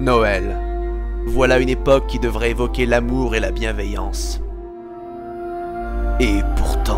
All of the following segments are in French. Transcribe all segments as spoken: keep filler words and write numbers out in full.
Noël. Voilà une époque qui devrait évoquer l'amour et la bienveillance. Et pourtant...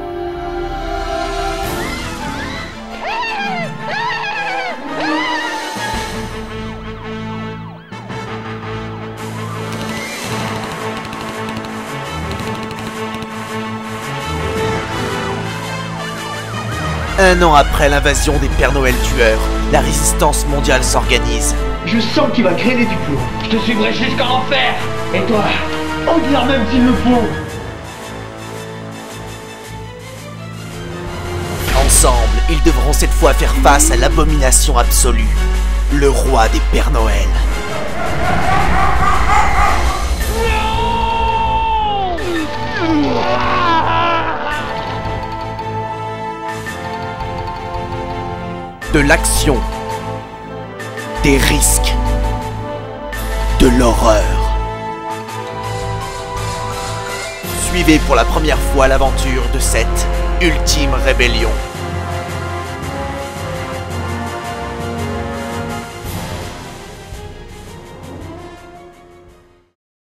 Un an après l'invasion des Pères Noël tueurs, la résistance mondiale s'organise. Je sens qu'il va grêler du plomb. Je te suivrai jusqu'en enfer. Et toi, au-delà même s'il le faut. Ensemble, ils devront cette fois faire face à l'abomination absolue, le roi des Pères Noël. De l'action, des risques, de l'horreur. Suivez pour la première fois l'aventure de cette ultime rébellion.